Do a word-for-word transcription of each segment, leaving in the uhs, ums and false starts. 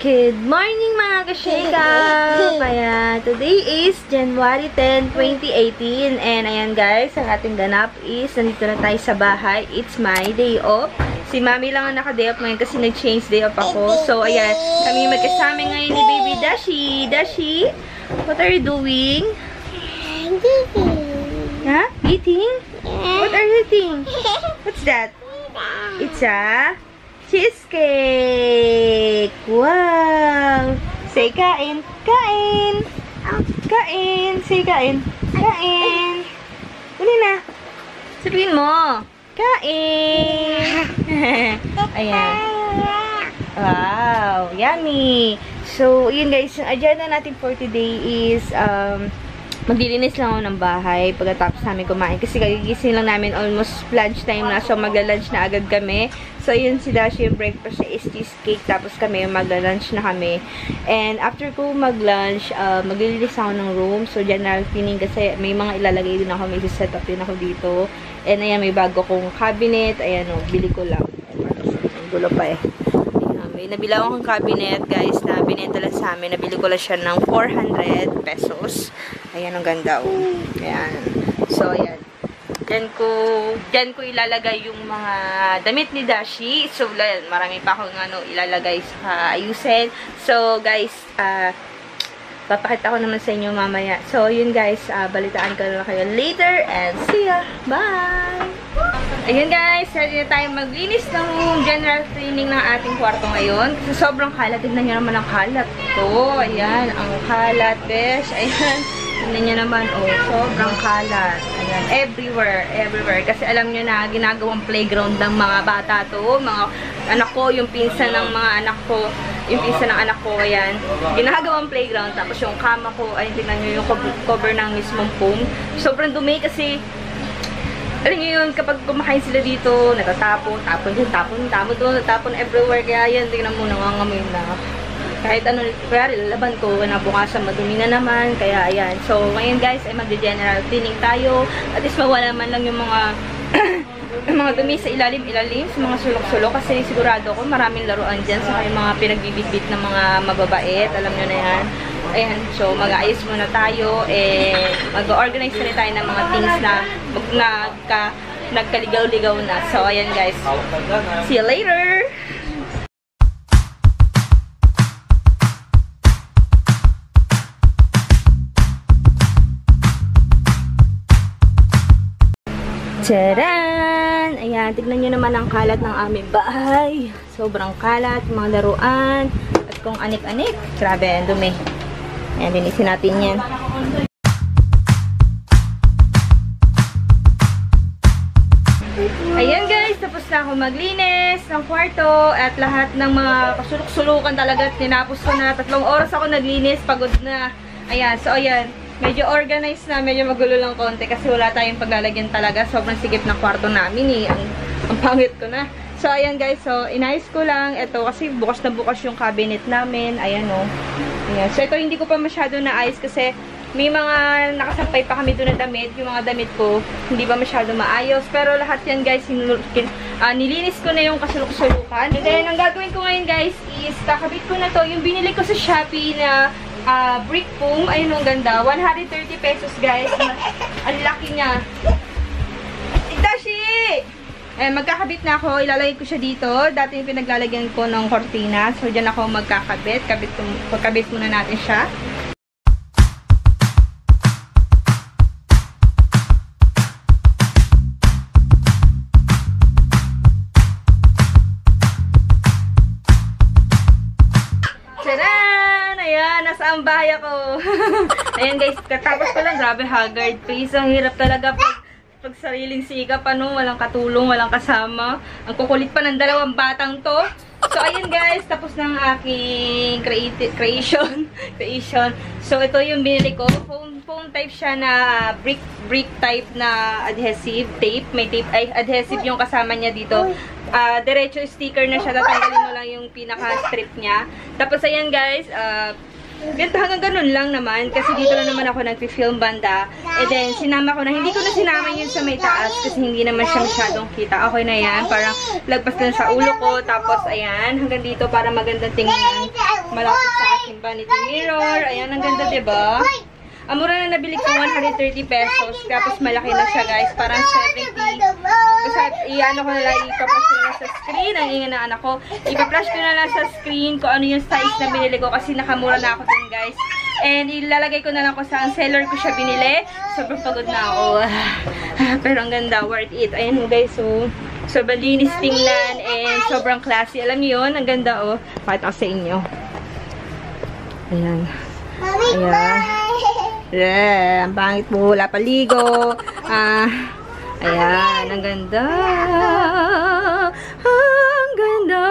Good morning mga ka-sheka! Kaya today is January tenth, twenty eighteen and ayan guys, ang ating ganap is nandito na tayo sa bahay. It's my day off. Si Mami lang ang naka-day off ngayon kasi nag-change day off ako. So ayan, kami magkasama ngayon ni Baby Dashi. Dashi, what are you doing? Huh? Eating? What are you eating? What's that? It's a cheesecake! Wow! Say kain! Kain! Kain! Say kain! Kain! Uli na! Sabihin mo! Kain! Ayan. Wow! Yummy! So, yun guys, yung agenda natin for today is um, maglilinis lang ako ng bahay pagkatapos namin kumain. Kasi kagigising lang namin almost lunch time na. So, magla-lunch na agad kami. So, yun si Dashi, yung breakfast niya is cheesecake. Tapos kami, magla-lunch na kami. And after ko mag-lunch, uh, maglilinis ako ng room. So, general cleaning kasi may mga ilalagay din ako. May set up din ako dito. And ayan, may bago kong cabinet. Ayan o, bili ko lang. Ang gulo pa eh. May nabilaw akong cabinet, guys, na binenta lang sa amin. Nabili ko lang siya ng four hundred pesos. Ayan, ang ganda, oh. Ayan. So, ayan. Diyan ko, diyan ko ilalagay yung mga damit ni Dashi. So, marami pa akong ano, ilalagay sa ayusin. So, guys, ah, uh, papakita ko naman sa inyo mamaya. So, yun guys, uh, balitaan ko na kayo later and see ya! Bye! Ayun guys, ready na tayo maglinis ng general cleaning ng ating kwarto ngayon. Kasi sobrang kalat. Tignan nyo naman ang kalat ko. Ayan, ang kalat, besh. Ayan, tignan nyo naman, oh, sobrang kalat. Ayan, everywhere, everywhere. Kasi alam nyo na, ginagawang playground ng mga bata to. Mga anak ko, yung pinsan ng mga anak ko, yung pinsan ng anak ko, ayan. Ginagawang playground. Tapos yung kama ko, ayun, tignan nyo yung cover ng mismong foam. Sobrang dumi kasi alam nyo yun, kapag kumakain sila dito, natatapon, tapon dyan, tapon, tapon doon, tapon everywhere. Kaya yan, tingnan mo, nangangamoy na. Kahit ano, kaya lalaban ko, nabukasan, madumi na naman. Kaya ayan. So, ngayon guys, ay mag-general cleaning tayo. At least mawala man lang yung mga mga dumi sa ilalim-ilalim, sa mga sulok-sulok. Kasi sigurado ko, maraming laruan dyan. Sa yung mga pinagbibit-bit ng mga mababait. Alam nyo na yan. Ayan, so mag-aayos muna tayo and mag-organize na rin tayo ng mga things na nagka, nagkaligaw-ligaw na. So, ayan guys. See you later! Tcharan! Ayan, tignan nyo naman ang kalat ng aming bahay. Sobrang kalat, mga laruan, at kung anik-anik. Grabe, ang dumi. Ayan, linisin natin yan. Ayan guys, tapos na ako maglinis ng kwarto at lahat ng mga kasulok-sulukan talaga. Tinapos ko na, tatlong oras ako naglinis, pagod na. Ayan, so ayan, medyo organized na, medyo magulo lang konti kasi wala tayong paglalagyan talaga. Sobrang sigip ng kwarto namin eh, ang, ang pangit ko na. So, ayan guys. So, inayos ko lang. Ito, kasi bukas na bukas yung cabinet namin. Ayan o. Oh. Ayan. So, ito hindi ko pa masyado naayos kasi may mga nakasampay pa kami doon na damit. Yung mga damit ko, hindi pa masyado maayos. Pero lahat yan guys, uh, nilinis ko na yung kasulok-sulukan. And then, ang gagawin ko ngayon guys is, kakabit ko na to. Yung binili ko sa Shopee na uh, brick foam. Ayun, ang ganda. one hundred thirty pesos guys. Ang laki niya. Dashi! Eh, magkakabit na ako. Ilalagay ko siya dito. Dati yung pinaglalagyan ko ng cortina. So, dyan ako magkakabit. Kabit, pagkabit muna natin siya. Tcharan! Ayan, nasa ang bahay ako. Ayan guys, katapos ko lang. Grabe, haggard face. Ang hirap talaga pag pag sariling sikap, ano, walang katulong, walang kasama. Ang kukulit pa ng dalawang batang to. So, ayun guys, tapos ng aking creation. creation. So, ito yung binili ko. Foam, foam type siya na brick, brick type na adhesive tape. May tape, ay, adhesive yung kasama niya dito. Uh, diretso sticker na siya. Tatanggalin mo lang yung pinaka-strip niya. Tapos, ayan guys, uh, Ganito hanggang ganun lang naman. Kasi dito lang naman ako nag-film banda. And then, sinama ko na. Hindi ko na sinama yun sa may taas. Kasi hindi naman siya masyadong kita. Okay na yan. Parang lagpas lang sa ulo ko. Tapos, ayan. Hanggang dito para magandang tingnan. malapit sa aking vanity mirror. Ayan, ang ganda, diba? Ang mura na nabili ko, one hundred thirty pesos. Tapos malaki na siya, guys. Parang seventy. Kasi i-ano ko na lang, ipa-flash ko na lang sa screen. Ang ingay ng anak ko. Ipa-flash ko na lang sa screen kung ano yung size na binili ko. Kasi nakamura na ako dun, guys. And ilalagay ko na lang ko sa ang seller ko siya binili. Sobrang pagod na ako. Pero ang ganda, worth it. Ayan, guys. So, sobrang linis tingnan. And sobrang classy. Alam niyo yun? Ang ganda, oh. Pakita ko sa inyo. Ayan. Ayan. Yeah, ang pangit mo, wala paligo. Ah, ayan, ang ganda. Ang ganda.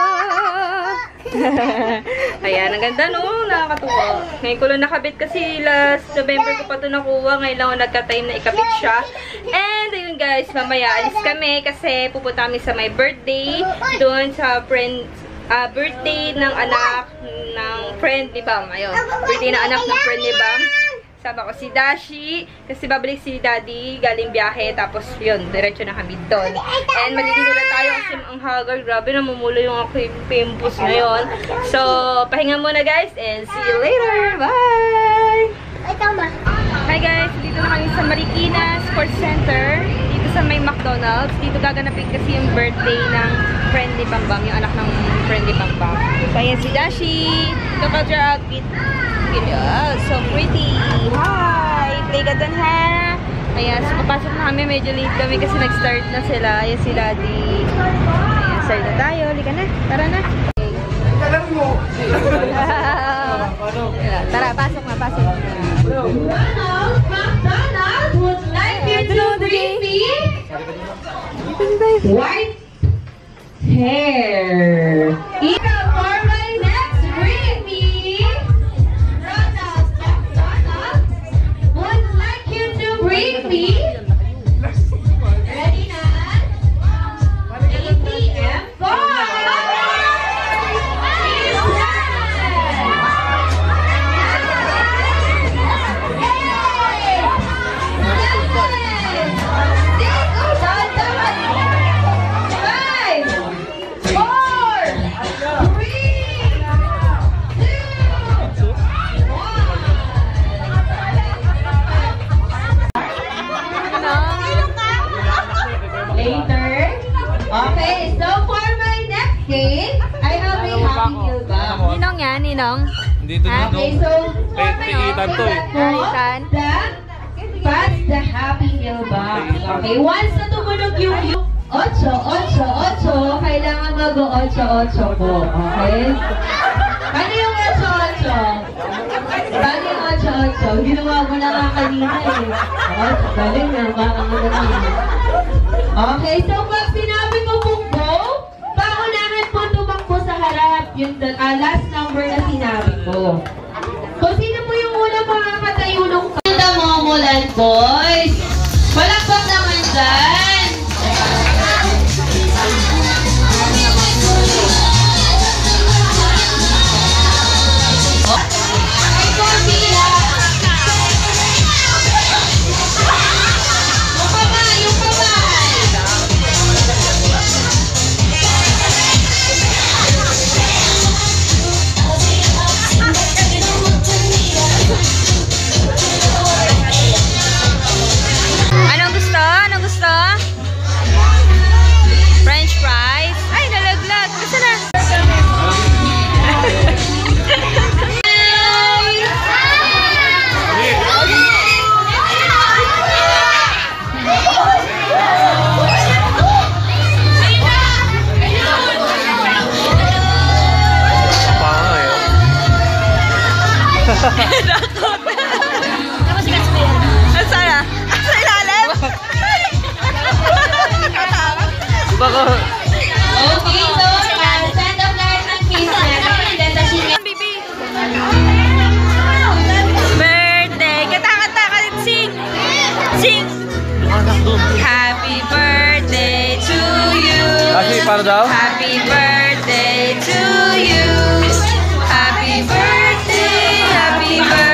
Ayan, ang ganda, no? Nakakatuwa. Ngayon ko lang nakabit kasi last November ko pa ito nakuha. Ngayon lang ako nagka-time na ikabit siya. And, ayun guys, mamaya alis kami kasi pupunta kami sa my birthday. Doon sa friend, uh, birthday ng anak ng friend ni Bam. Ayun, birthday ng anak ng friend ni Bam. Sama ko si Dashi, kasi babalik si Daddy, galing biyahe, tapos yun, diretso na kami doon. And maliligo na tayo kasi ang haggard, grabe, namumulo yung aking pimples ngayon. So, pahinga muna guys, and see you later! Bye! Hi guys, dito na kami sa Marikina Sports Center, dito sa may McDonald's. Dito gaganapin kasi yung birthday ng friend ni Bambam, yung anak ng friend ni Bambam. So, ayan si Dashi, look at your outfit. Yeah, so pretty. Hi! Play ka dun, ha? Ayan, so papasok na kami. Medyo late kami kasi nag-start na sila. Ayan si Daddy. Ayan, start na tayo. Lika na. Tara na. Alam mo! Tara, pasok na, pasok na. McDonald's, McDonald's would like you to bring me white hair. Even for my next bring me Ronald McDonald would like you to bring me. Ready na? A T M card. Okay, so for my next game, I have a happy meal box. Ninong yan, Ninong. Dito na, no? Okay, so for my Tikitan to eh. Tikitan. that, that's the happy meal box. Okay, once na tumunog yung yung ocho, ocho, ocho, kailangan mag-ocho, ocho po. Okay? Ano yung ocho, ocho? Paano yung ocho, ocho? Ginawa mo na nga kanina eh. Ocho, galing na, baka mo na nga. Okay, so pag sinabi ko pong go, paunahan po tumakbo sa harap yung uh, last number na sinabi ko. Kung sino po yung unang makakatayo ng kanta mo, Mulan Boys? Palakpak naman dyan! Ay, Corvila! Yung kamay, yung kamay! Anong gusto? Anong gusto? French fries? Ay, nalaglag. Gusto na. Asana? Asa ilalim? Baka... Okay, so, uh, stand up lahat ng case natin. Then, the singing. Bibi. Birthday. Kata-kata ka rin. Sing. Sing. Happy birthday to you. Kasi, para daw? Happy birthday to you. Happy birthday. Happy birthday.